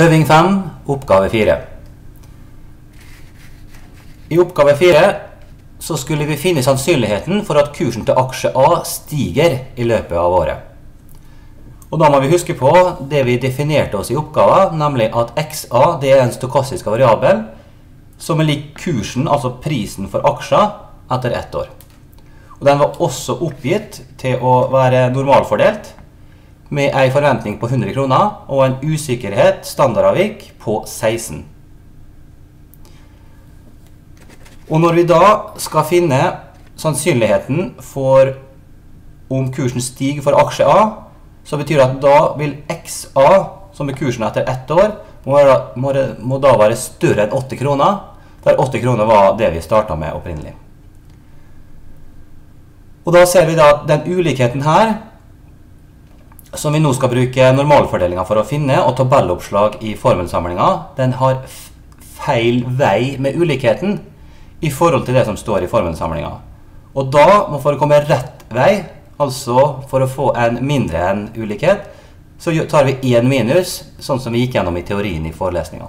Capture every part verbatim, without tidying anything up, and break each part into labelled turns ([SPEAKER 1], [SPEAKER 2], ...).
[SPEAKER 1] Øving fem, oppgave fire. I oppgave fire så skulle vi finne sannsynligheten for at kursen til aksje A stiger i løpet av året. Og da må vi huske på det vi definerte oss i oppgaven, nemlig at X A det er en stokastisk variabel som er lik kursen, altså prisen for aksjer, etter ett år. Og den var også oppgitt til å være normalfordelt, med en forventning på hundre kroner og en usikkerhet standardavvik på seksten. Og når vi da skal finne sannsynligheten for om kursen stiger for aksje A, så betyr det at da vil X A, som er kursen etter ett år, må, være, må, må da være større enn åtte kroner, der åtte kroner var det vi startet med opprinnelig. Og da ser vi da at den ulikheten her, som vi nå skal bruke normalfordelingen for å finne, og tabelloppslag i formelsamlingen, den har feil vei med ulikheten i forhold til det som står i formelsamlingen. Og da må for å komme rett vei, altså for å få en mindre enn ulikhet, så tar vi en minus, sånn som vi gikk gjennom i teorien i forelesningen.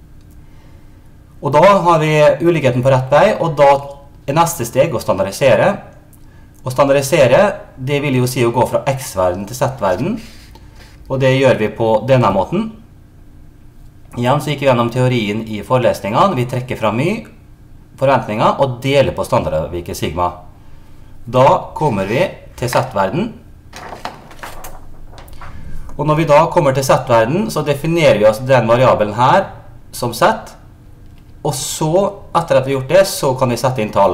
[SPEAKER 1] Og da har vi ulikheten på rett vei, og da er neste steg å standardisere. Å standardisere, det vil jo si å gå fra X-verden til Z-verden, og det gjør vi på denne måten. Igjen så gikk vi gjennom teorien i forelesningen, vi trekker fra my, forventninger, og deler på standardavviket sigma. Da kommer vi til Z-verden, og når vi da kommer til Z-verden, så definerer vi oss den variabelen her som Z, og så, etter at vi har gjort det, så kan vi sette inn tall.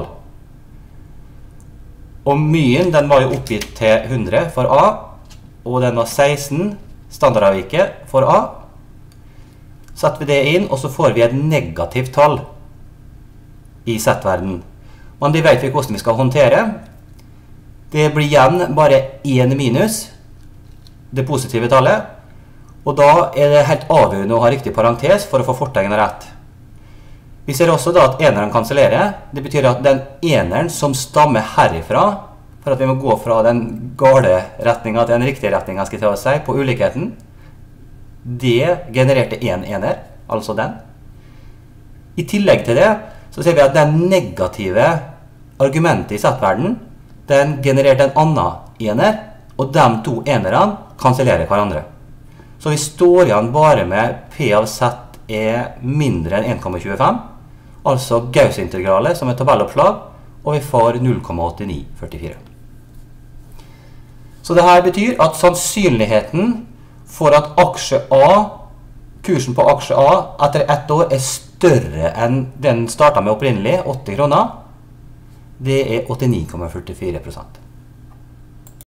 [SPEAKER 1] Og myen, den var jo oppgitt til hundre for A, og den var seksten, standardavviket for A. Setter vi det inn, og så får vi et negativt tall i Z-verden. Men det vet vi hvordan vi skal håndtere. Det blir igjen bare en minus, det positive tallet, og da er det helt avgjørende å ha riktig parentes for å få fortegnet rett. Vi ser også da at eneren kansellerer. Det betyr at den eneren som stammer herifra, for at vi må gå fra den gale retningen til den riktige retningen, skal jeg ta og si, på ulikheten, det genererte en ener, altså den. I tillegg til det, så ser vi at den negative argumentet i Z-verden, den genererte en annen ener, og de to enerne kansellerer hverandre. Så vi står igjen bare med P av Z er mindre enn en komma tjuefem, altså Gauss-integralet som er tabelloppslag, og vi får null komma åtte ni fire fire. Så dette betyr at sannsynligheten for at aksje A, kursen på aksje A etter ett år er større enn den startet med opprinnelig, åtte kroner, det er åttini komma førtifire prosent.